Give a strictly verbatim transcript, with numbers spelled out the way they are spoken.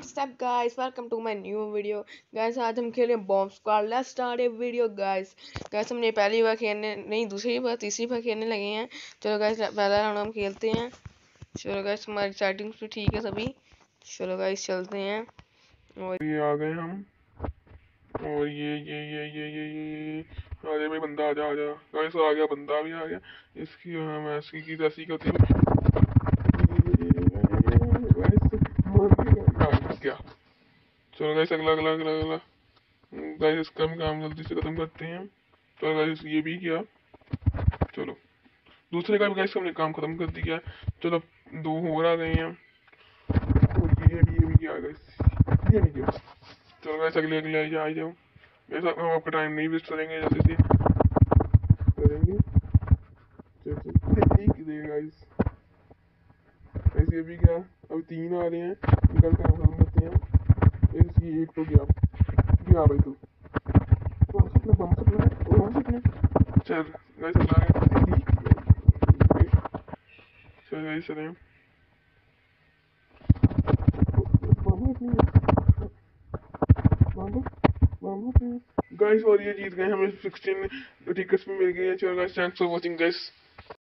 WhatsApp guys, welcome to my new video. Guys आज हम खेल रहे हैं bomb squad. Let's start a video guys. Guys हमने पहली बार खेलने नहीं दूसरी बार तीसरी बार खेलने लगे हैं। चलो गाइस पहला राउंड हम खेलते हैं। चलो गाइस हमारी सेटिंग्स भी ठीक है सभी। चलो गाइस चलते हैं। और ये आ गए हम। और ये ये ये ये ये ये आ जाए भाई, बंदा आजा आजा। गाइस आ गया, बंदा भी आ गया। इसकी हम ऐसी की तैसी होती है। क्या चलो गाइस अगला अगला अगला अगला। गाइस इसका भी काम जल्दी से खत्म करते हैं। चलो गाइस ये भी किया। चलो दूसरे का भी गाइस हमने काम खत्म कर दिया। चलो दो और आ गए हैं। और ये भी ये भी किया गाइस, ये भी किया। चलो गाइस अगले अगले आ जाओ। ऐसा हम आपका टाइम नहीं वेस्ट करेंगे, जल्दी से करेंगे। चलो गाइस गाइस ये भी क्या, अभी तीन आ रहे हैं। निकल कर हम करते हैं। इसकी एक तो गया गया भाई तू बम सपना बम सपना बम सपना। चल गाइस अगला चल गाइस चले गाइस। और ये जीत गए, हमें सिक्सटीन टिकट्स भी मिल गई है। चलो guys thanks for watching guys.